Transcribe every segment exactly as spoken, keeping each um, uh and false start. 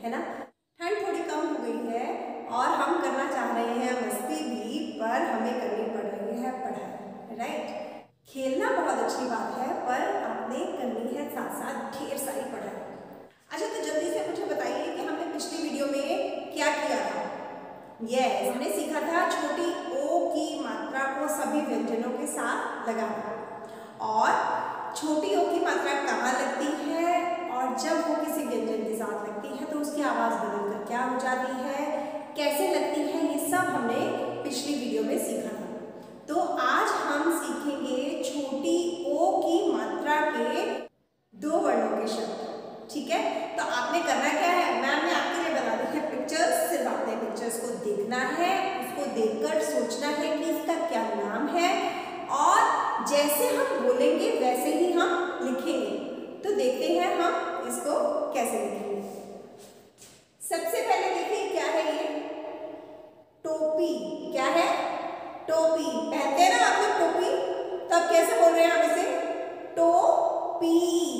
है ना। ठंड थोड़ी कम हो गई है और हम करना चाह रहे हैं मस्ती भी, पर हमें करनी पड़ रही है पढ़ाई, राइट। खेलना बहुत अच्छी बात है, पर आपने करनी है साथ साथ ढेर सारी पढ़ाई। अच्छा, तो जल्दी से मुझे बताइए कि हमने पिछली वीडियो में क्या किया था। यस, हमने सीखा था छोटी ओ की मात्रा को सभी व्यंजनों के साथ लगाना, और छोटी ओ की मात्रा कहाँ लगती है और जब वो किसी व्यंजन के साथ लगती है तो उसकी आवाज़ बदलकर क्या हो जाती है, कैसे लगती है, ये सब हमने पिछली वीडियो में सीखा था। तो आज हम सीखेंगे छोटी ओ की मात्रा के दो वर्णों के शब्द, ठीक है। तो आपने करना क्या है, मैम ने आपके लिए बना दी है पिक्चर्स, सिर्फ आपने पिक्चर्स को देखना है, उसको देखकर सोचना है कि इसका क्या नाम है, और जैसे हम बोलेंगे वैसे ही हम लिखेंगे। तो देखते हैं हम इसको कैसे लिखेंगे। सबसे पहले देखिए क्या है ये, टोपी। क्या है, टोपी। पहनते हैं ना आप लोग टोपी, तब कैसे बोल रहे हैं हम इसे, टोपी।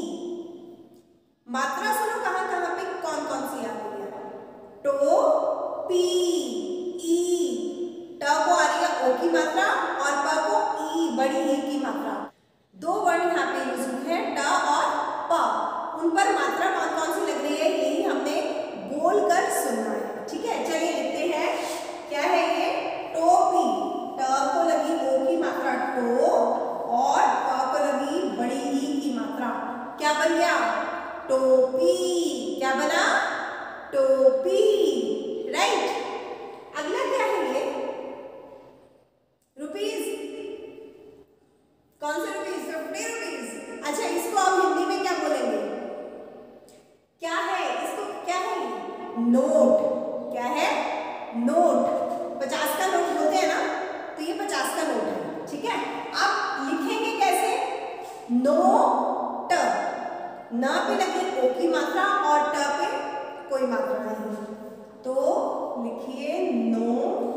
मात्रा सुनो कहां कहां पे कौन कौन सी आ रही है, टो पी, ई, ट को आ रही है ओ की मात्रा और प को ई बड़ी ई की मात्रा। दो वर्ण यहाँ पे यूज हुए हैं, ट और प, उन पर मात्रा कौन कौन सी लग रही है यही हमने बोलकर सुनना है, ठीक है। चलिए लिखते हैं, क्या है ये, टोपी। ट को लगी ओ की मात्रा टो और प को लगी बड़ी ई की मात्रा, क्या बन गया, टोपी। क्या बना, टोपी, राइट। अगला क्या है ये, रुपीज। कौन से रुपीज, फिफ्टी रुपीज। अच्छा, इसको आप हिंदी में क्या बोलेंगे, क्या है इसको, क्या है ये, नोट। क्या है, नोट। पचास का नोट बोलते हैं ना, तो ये पचास का नोट है, ठीक है। आप लिखेंगे कैसे, नोट, न पे लगी ओ की मात्रा और ट पे कोई मात्रा नहीं, तो लिखिए नो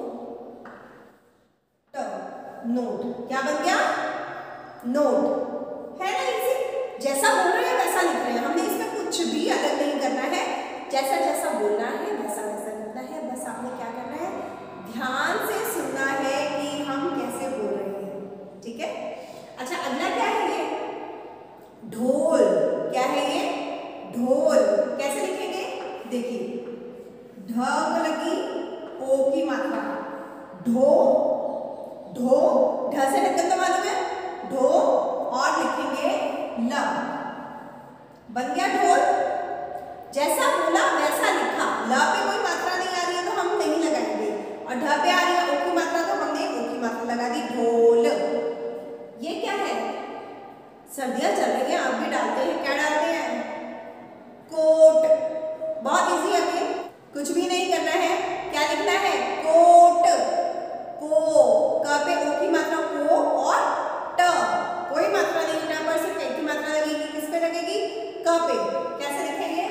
ट, नोट। क्या बन गया, नोट, है ना इजी। जैसा बोल रहे हैं वैसा लिख रहे हैं, हमने इसमें कुछ भी अलग नहीं करना है, जैसा जैसा बोलना है वैसा वैसा लिखना है। बस आपने क्या करना है, ध्यान से सुनना है कि हम कैसे बोल रहे हैं, ठीक है। अच्छा, अगला क्या है ये, ढोल। क्या है ये, ढोल। कैसे लिखेंगे, देखिए, ढ को लगी ओ की मात्रा, ढो, ढो, ढ से ढक्कन तो मालूम है, ढो, और लिखेंगे ल, बन गया ढोल। जैसा बोला वैसा लिखा, ल पे कोई मात्रा नहीं आ रही है तो हम नहीं लगाएंगे, और ढ पे आ रही है ओ की मात्रा तो हमने ओ की मात्रा लगा दी, ढोल। ये क्या है, सर्दियां चल रही हैं, आप भी डालते हैं, क्या डालते हैं, कोट। बहुत इजी है, अभी कुछ भी नहीं करना है, क्या लिखना है, कोट, को, क पे ओ की मात्रा को और ट, कोई मात्रा नहीं, ट पर सिर्फ एक की मात्रा लगेगी, किस पे लगेगी, क पे। कैसे लिखेंगे,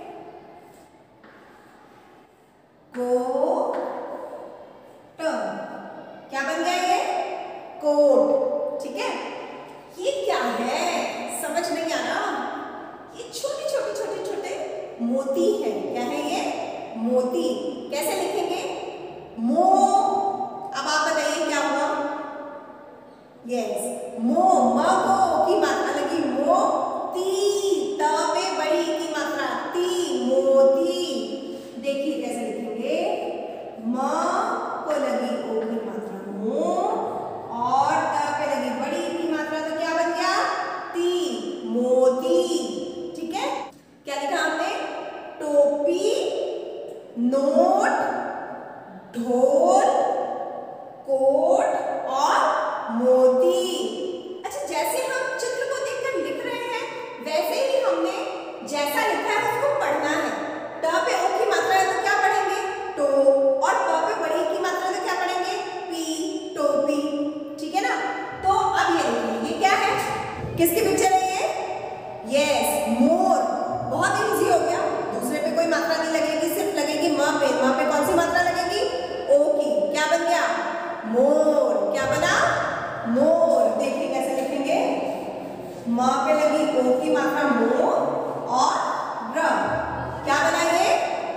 को ट। क्या बन गया ये, कोट, ठीक है। ये क्या है, समझ नहीं आ रहा, ये छोटे छोटे छोटे छोटे मोती है। क्या है ये, मोती। कैसे लिखेंगे, मो। अब आप बताइए क्या हुआ, यस, मो, म को ओ की मात्रा लगी, मो, ती, त पे बड़ी की मात्रा, ती, मोती। देखिए कैसे लिखेंगे, म को लगी ओ की मात्रा मो और त पे लगी बड़ी की मात्रा, तो क्या बन गया, ती, मोती, ठीक है। क्या लिखा हमने, टोपी, नोट, ढोल, कोट और मोती। अच्छा, जैसे हम चित्र को देखकर लिख रहे हैं वैसे ही हमने जैसा लिखा है उसको पढ़ना है। ट पे ओ की मात्रा है तो क्या पढ़ेंगे, टो, और प पे बड़ी की मात्रा है तो क्या पढ़ेंगे, पी, टोपी, ठीक है ना। तो अब ये देखिए, ये क्या है, किसकी पिक्चर है ये, यस, मोर। बहुत इजी हो गया, दूसरे पे कोई मात्रा नहीं लगेगी, सिर्फ लगेगी म पे। म पे कौन सी मात्रा लगेगी, ओ की। क्या बन गया, मोर। क्या बना, मोर। देखिए कैसे लिखेंगे, म पे लगी ओ की मात्रा मो और र, क्या बना ये,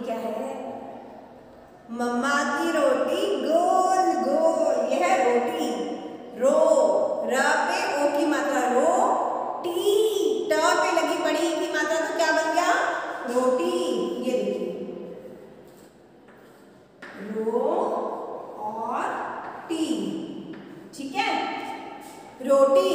क्या है? मम्मा की रोटी गोल गोल, यह है रोटी। रो, र पे ओ की मात्रा रो, टी ट पे लगी पड़ी की मात्रा तो क्या बन गया? रोटी। ये देखिए रो और टी, ठीक है, रोटी।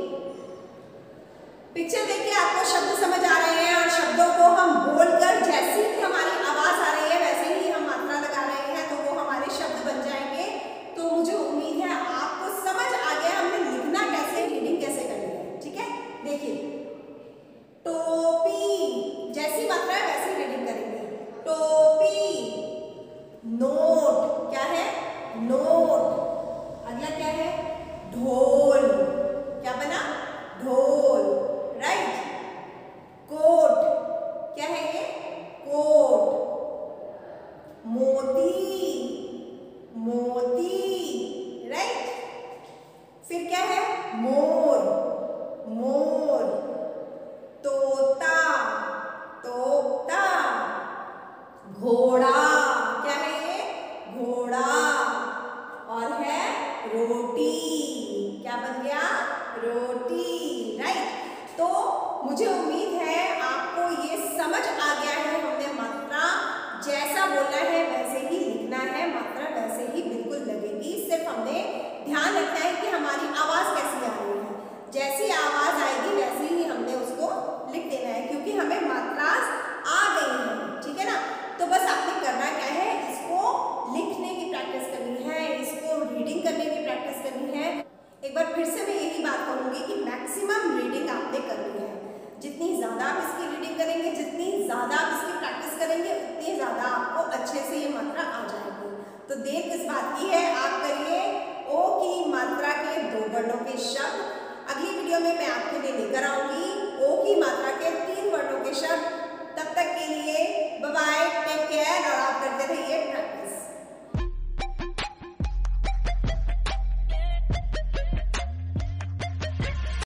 पिक्चर देखिए आपको शब्द समझ आ रहे हैं और शब्दों को हम बोलकर जैसी भी हमारी आवाज आ रही है वैसे ही हम मात्रा लगा रहे हैं तो वो हमारे शब्द बन जाएंगे। तो मुझे उम्मीद है आपको समझ आ गया हमने लिखना कैसे, रीडिंग कैसे करनी है, ठीक है। देखिए टोपी, जैसी मात्रा है वैसी रीडिंग करेंगे। टोपी। नोट, क्या है? नोट। अगला क्या है? ढोल, क्या बना? ढोल, राइट। कोट, क्या है ये? कोट। मोती, मोती, राइट। फिर क्या है? मोर, मोर। तोता, तोता। घोड़ा, क्या है ये? घोड़ा। और है रोटी, क्या बन गया? रोटी, राइट। तो मुझे उम्मीद है आपको ये समझ आ गया है, हमने मात्रा जैसा बोलना है वैसे ही लिखना है, मात्रा वैसे ही बिल्कुल लगेगी। सिर्फ हमने ध्यान रखना है कि हमारी आवाज कैसी आ रही है, जैसी आवाज आएगी वैसे ही हमने उसको लिख देना है, क्योंकि हमें मात्रा आ गई है, ठीक है ना। तो बस आपने करना क्या है, इसको लिखने की प्रैक्टिस करनी है, इसको रीडिंग करने की प्रैक्टिस करनी है। एक बार फिर से मैं यही बात कहूँगी कि मैक्सिमम रीडिंग आपने करनी है। जितनी ज़्यादा आप इसकी रीडिंग करेंगे, जितनी ज़्यादा आप इसकी प्रैक्टिस करेंगे, उतनी ज़्यादा आपको अच्छे से ये मात्रा आ जाएगी। तो देर किस बात की है, आप करिए ओ की मात्रा के दो वर्णों के शब्द। अगली वीडियो में मैं आपके लिए लेकर आऊँगी ओ की मात्रा के